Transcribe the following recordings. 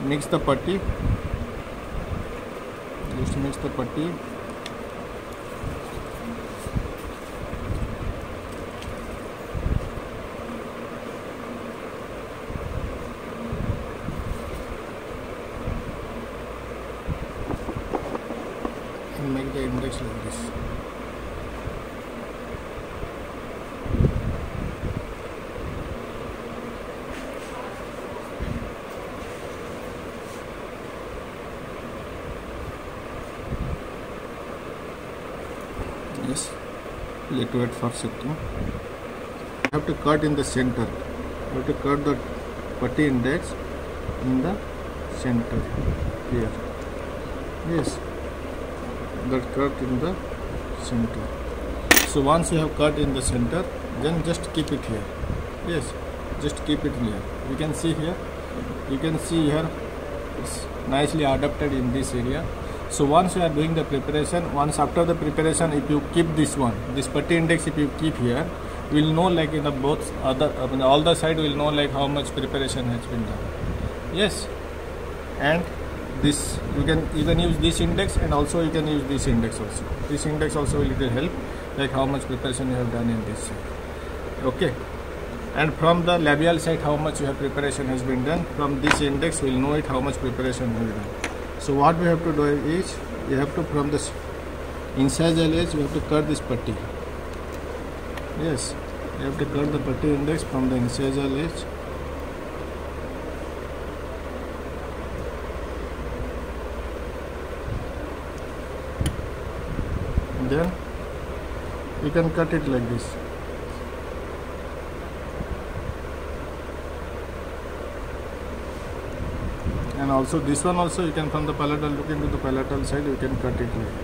mix the putty. Just mix the putty. And make the index like this. Yes, let wait for a second. You have to cut in the center. You have to cut the putty index in the center here. Yes, that cut in the center. So once you have cut in the center, then just keep it here. Yes, just keep it here. You can see here. You can see here. It's nicely adapted in this area. So once you are doing the preparation, once after the preparation, if you keep this one, this putty index, if you keep here, we will know like in the both other, all the side will know like how much preparation has been done. Yes, and this you can use this index, and also you can use this index also. This index also will help like how much preparation you have done in this side. Okay, and from the labial side how much your preparation has been done. From this index we will know it how much preparation we have done. So what we have to do is, you have to from this incisal edge, you have to cut this putty. Yes, you have to cut the putty index from the incisal edge. And then you can cut it like this. And also this one also you can, from the palatal, look into the palatal side, you can cut it like.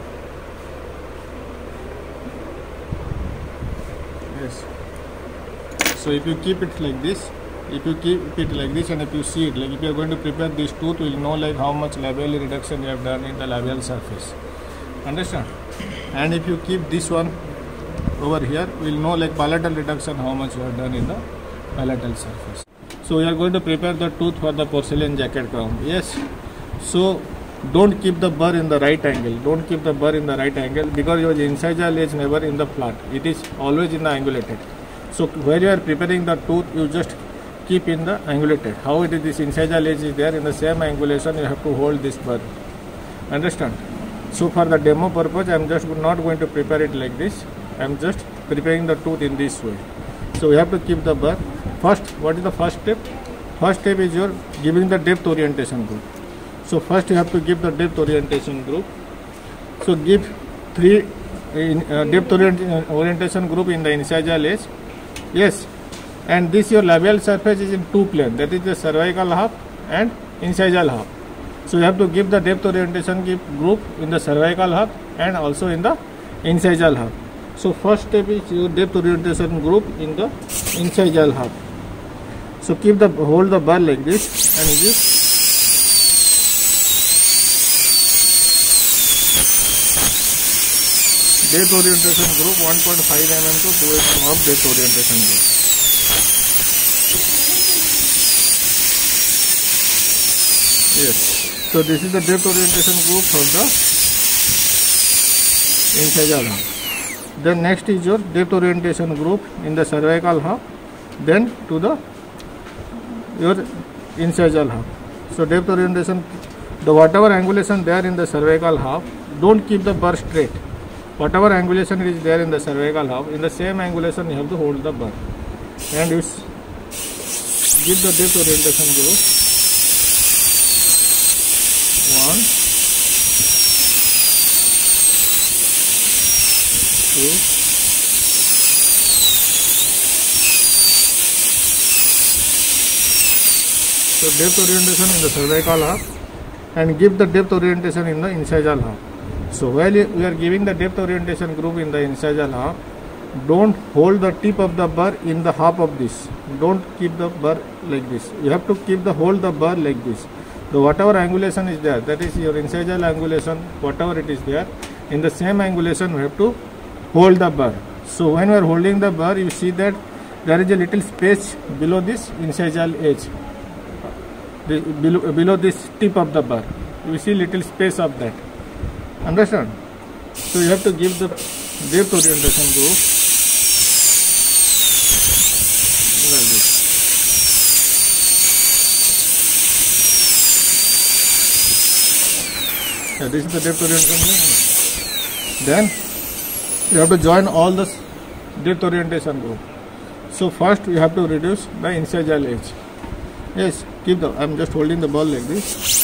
Yes. So if you keep it like this, and if you see it, like if you are going to prepare this tooth, you will know like how much labial reduction you have done in the labial surface. Understand? And if you keep this one over here, we will know like palatal reduction how much you have done in the palatal surface. So we are going to prepare the tooth for the porcelain jacket crown. Yes. So don't keep the burr in the right angle. Don't keep the burr in the right angle, because your incisal edge never in the flat. It is always in the angulated. So where you are preparing the tooth, you just keep in the angulated. How it is, this incisal edge is there, in the same angulation you have to hold this burr. Understand? So for the demo purpose, I am just not going to prepare it like this. I am just preparing the tooth in this way. So we have to keep the burr. First, what is the first step? First step is your giving the depth orientation group. So first you have to give the depth orientation group. So give 3 depth orientation group in the incisal edge. Yes, and this your labial surface is in 2 planes, that is the cervical half and incisal half. So you have to give the depth orientation group in the cervical half and also in the incisal half. So first step is your depth orientation group in the incisal half. So hold the burr like this and give depth orientation group 1.5 mm to 2 mm of depth orientation group. Yes. So this is the depth orientation group for the incisal half. Then next is your depth orientation group in the cervical half, then to the your incisal half. So depth orientation, the whatever angulation there in the cervical half, don't keep the burr straight. Whatever angulation is there in the cervical half, in the same angulation you have to hold the burr. And you give the depth orientation group 1, 2, so depth orientation in the cervical half, and give the depth orientation in the incisal half. So while we are giving the depth orientation group in the incisal half, don't hold the tip of the burr in the half of this. Don't keep the burr like this. You have to hold the burr like this. So whatever angulation is there, that is your incisal angulation, whatever it is there, in the same angulation we have to hold the burr. So when we are holding the burr, you see that there is a little space below this incisal edge. below this tip of the burr. You see little space of that. Understand? So you have to give the depth orientation group like this. Yeah, this is the depth orientation group. Then you have to join all the depth orientation group. So first you have to reduce the incisional edge. Yes, keep the, I am just holding the ball like this.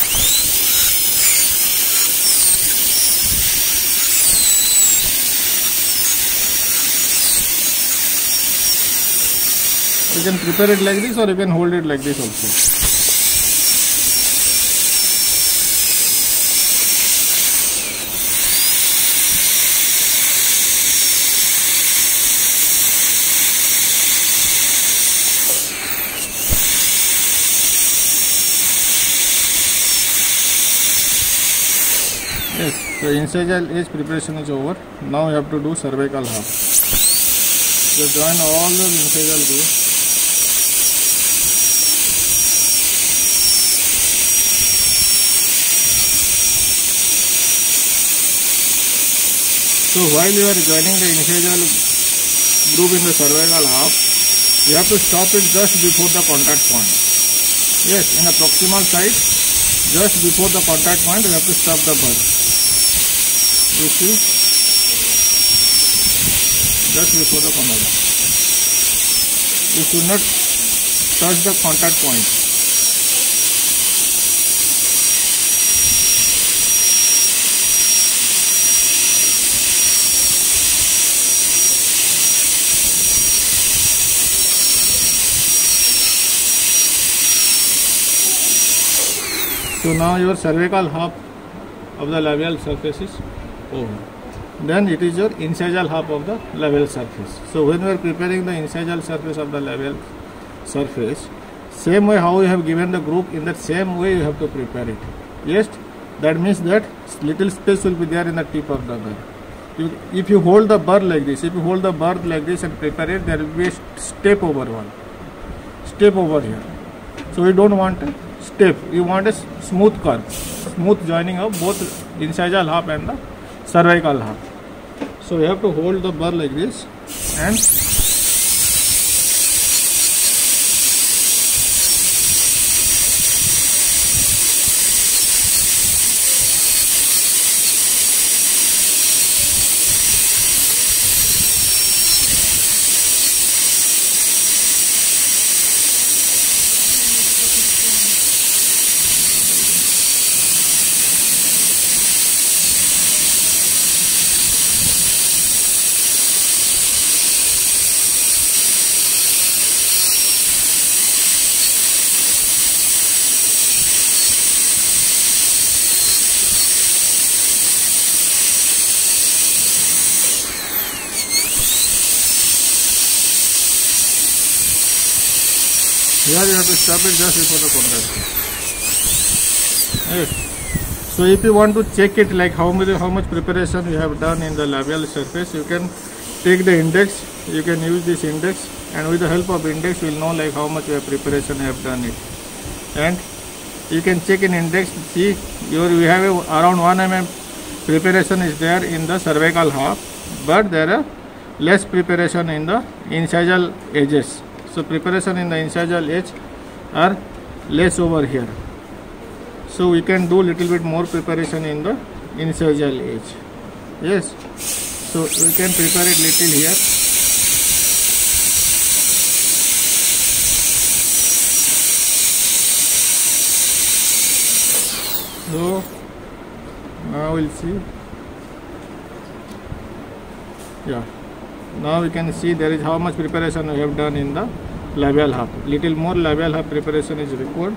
You can prepare it like this or you can hold it like this also. Yes, so incisional edge preparation is over. Now you have to do cervical half. So join all the incisional group. So while you are joining the incisional groove in the cervical half, you have to stop it just before the contact point. Yes, in the proximal side, just before the contact point, you have to stop the burr. You see, just before the contact. You should not touch the contact point. So now your cervical half of the labial surface is over. Then it is your incisional half of the labial surface. So when we are preparing the incisional surface of the labial surface, same way how you have given the group, in that same way you have to prepare it. Yes, that means that little space will be there in the tip of the burr. If you hold the burr like this, and prepare it, there will be a step over one. Step over here. So we don't want a step, you want a smooth curve, smooth joining of both incisional half and the cervical half. So you have to hold the burr like this and here you have to stop it just before the contact. Yes. So if you want to check it like how much preparation you have done in the labial surface, you can take the index, you can use this index, and with the help of index you will know like how much preparation you have done it. And you can check in index, see we have around 1 mm preparation is there in the cervical half, but there are less preparation in the incisional edges. So preparation in the incisional edge are less over here. So we can do little bit more preparation in the incisional edge. Yes. So we can prepare it little here. So now we'll see. Yeah. Now we can see there is how much preparation we have done in the labial half. Little more labial half preparation is required.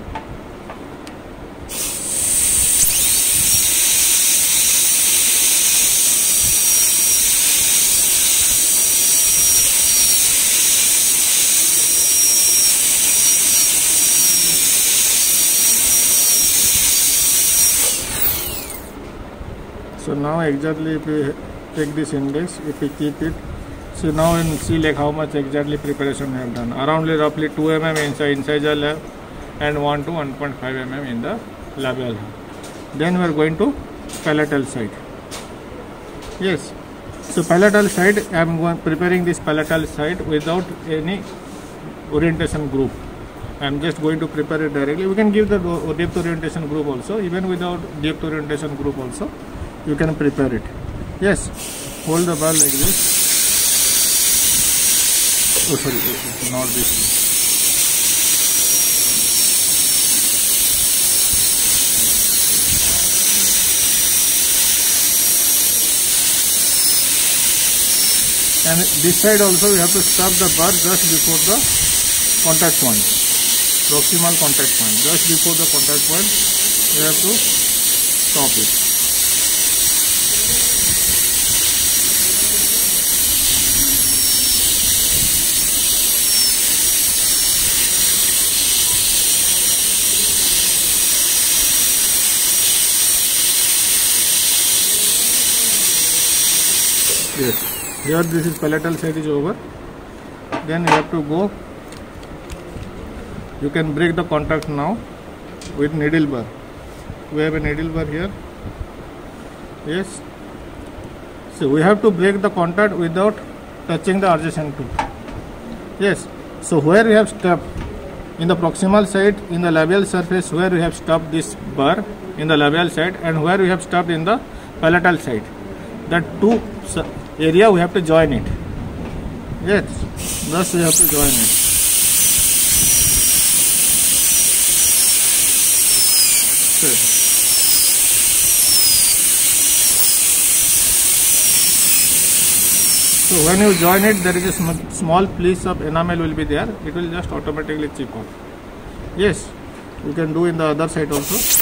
So now exactly if we take this index, if we keep it, so now we will see like how much exactly preparation we have done. Around roughly 2 mm incisional and 1 to 1.5 mm in the labial. Then we are going to palatal side. Yes, so palatal side, I am preparing this palatal side without any orientation group. I am just going to prepare it directly. We can give the depth orientation group also. Even without depth orientation group also, you can prepare it. Yes, hold the bar like this. Oh sorry, not this. And this side also we have to stop the bar just before the contact point, proximal contact point. Just before the contact point, we have to stop it. Yes. Here this is palatal side is over. Then you have to go. You can break the contact now with needle bar. We have a needle bar here. Yes. So we have to break the contact without touching the adjacent tooth. Yes. So where we have stopped in the proximal side in the labial surface, where we have stopped this bar in the labial side, and where we have stopped in the palatal side, that two area we have to join it. Yes, thus we have to join it. So when you join it, there is a small piece of enamel will be there. It will just automatically chip off. Yes, you can do in the other side also.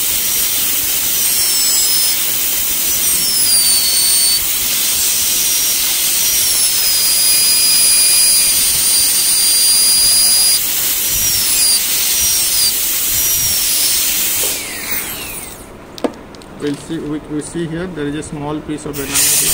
We see here there is a small piece of enamel here.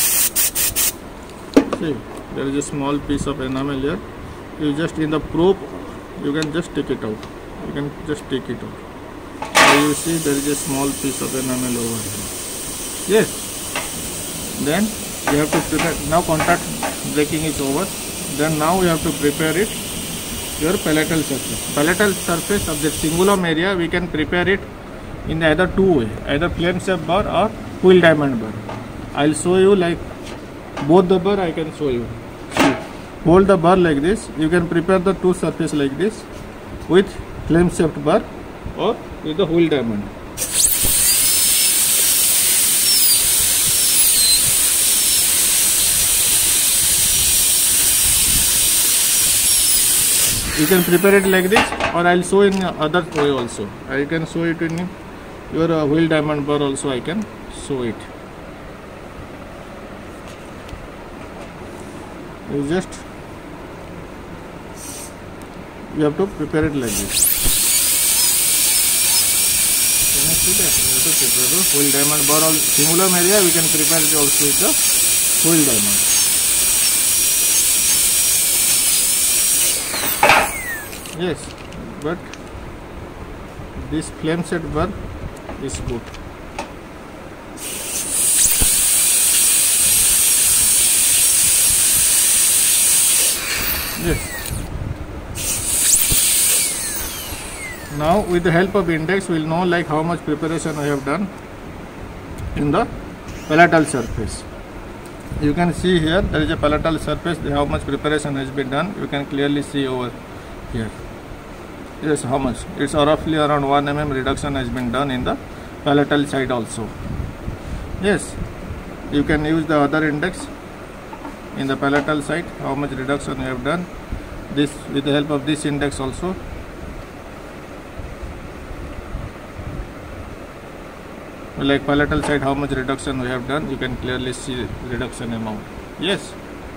See, there is a small piece of enamel here. You just in the probe, you can just take it out. You can just take it out. So you see there is a small piece of enamel over here. Yes. Then you have to prepare. Now contact breaking is over. Then now we have to prepare it. Your palatal surface. Palatal surface of the cingulum area, we can prepare it in either two way, either flame shape bar or wheel diamond bar. I'll show you like both the bar. I can show you. See, hold the bar like this. You can prepare the two surface like this with flame shaped bar or with the wheel diamond. You can prepare it like this, or I'll show in other way also. I can show it in your wheel diamond bar also. I can show it. You have to prepare it like this. Can you see that? You have to prepare the wheel diamond bar. All cingulum area we can prepare it also with the wheel diamond. Yes, but this flame set bar is good. Yes. Now with the help of index, we will know like how much preparation we have done in the palatal surface. You can see here there is a palatal surface, how much preparation has been done. You can clearly see over here. Yes, how much? It's roughly around 1 mm reduction has been done in the palatal side also. Yes, you can use the other index in the palatal side, how much reduction you have done. This with the help of this index also. Like palatal side, how much reduction we have done, you can clearly see reduction amount. Yes.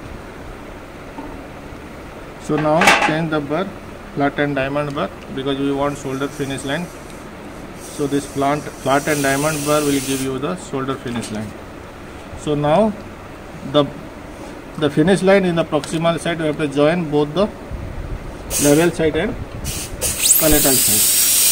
So now change the bar, flat and diamond bar, because we want shoulder finish line. So this flat and diamond bar will give you the shoulder finish line. So now the finish line in the proximal side, we have to join both the level side and palatal side.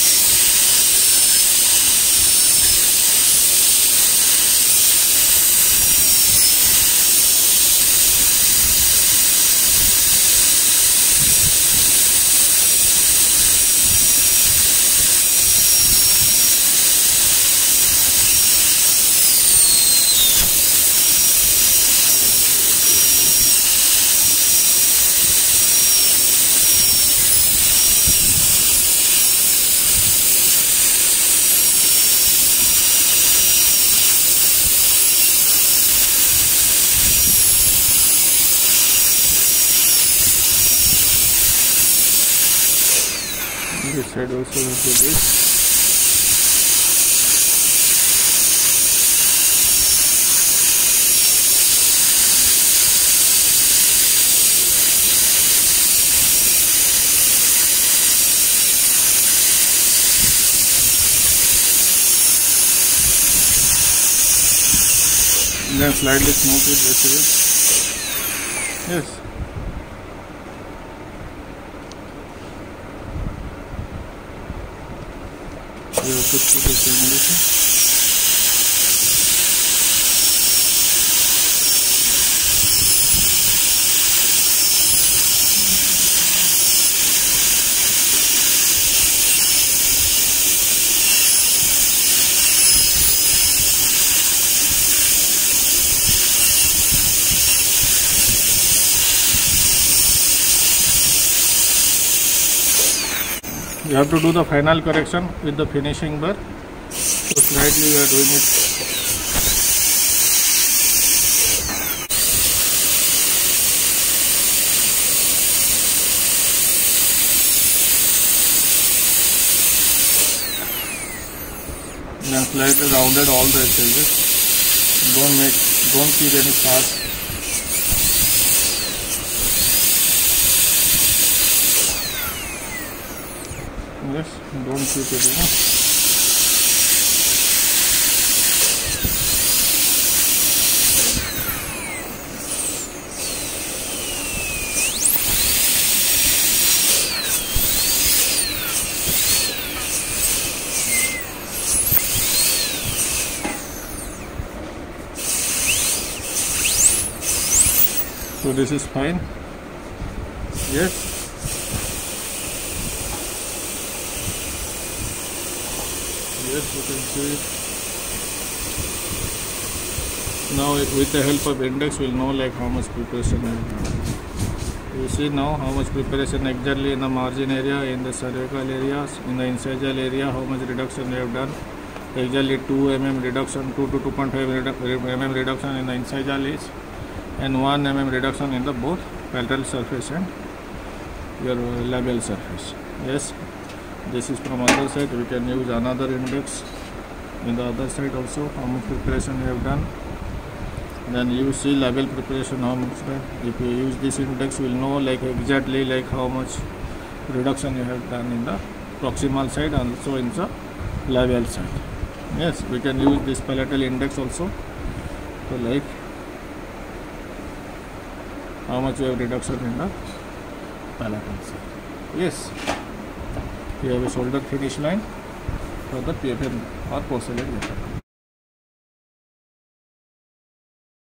This side also into this. Then slightly smooth it this way. Yes. You have to keep it simulation. You have to do the final correction with the finishing bar. So slightly we are doing it. Then slightly rounded all the edges. Don't keep any sharp. Yes, don't keep it, So this is fine. Yes. Yes, you can see it. Now with the help of index we'll know like how much preparation we have done. You see now how much preparation exactly in the margin area, in the cervical areas, in the incisal area, how much reduction we have done. Exactly 2 mm reduction, 2 to 2.5 mm reduction in the incisal edge and 1 mm reduction in the both palatal surface and your labial surface. Yes. This is from other side. We can use another index in the other side also, how much preparation we have done. Then you see labial preparation how much done. If you use this index, you will know like exactly like how much reduction you have done in the proximal side and also in the labial side. Yes, we can use this palatal index also to like how much you have reduction in the palatal side. Yes. We have a shoulder finish line for the PFM or porcelain.